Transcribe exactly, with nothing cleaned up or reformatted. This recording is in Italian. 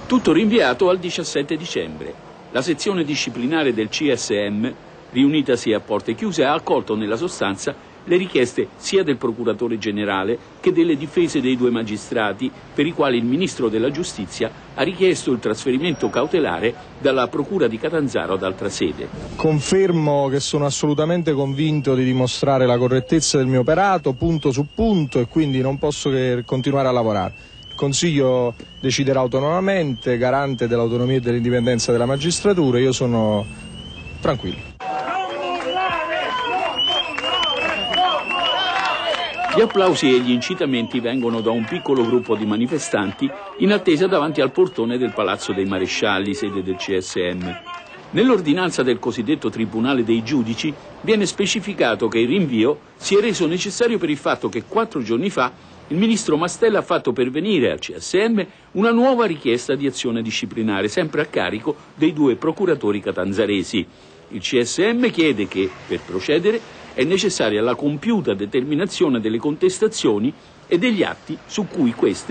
Tutto rinviato al diciassette dicembre. La sezione disciplinare del C S M, riunitasi a porte chiuse, ha accolto nella sostanza le richieste sia del procuratore generale che delle difese dei due magistrati, per i quali il ministro della Giustizia ha richiesto il trasferimento cautelare dalla procura di Catanzaro ad altra sede. Confermo che sono assolutamente convinto di dimostrare la correttezza del mio operato, punto su punto, e quindi non posso che continuare a lavorare. Il Consiglio deciderà autonomamente, garante dell'autonomia e dell'indipendenza della magistratura. Io sono tranquillo. Gli applausi e gli incitamenti vengono da un piccolo gruppo di manifestanti in attesa davanti al portone del Palazzo dei Marescialli, sede del C S M. Nell'ordinanza del cosiddetto Tribunale dei Giudici viene specificato che il rinvio si è reso necessario per il fatto che quattro giorni fa il ministro Mastella ha fatto pervenire al C S M una nuova richiesta di azione disciplinare, sempre a carico dei due procuratori catanzaresi. Il C S M chiede che, per procedere, è necessaria la compiuta determinazione delle contestazioni e degli atti su cui queste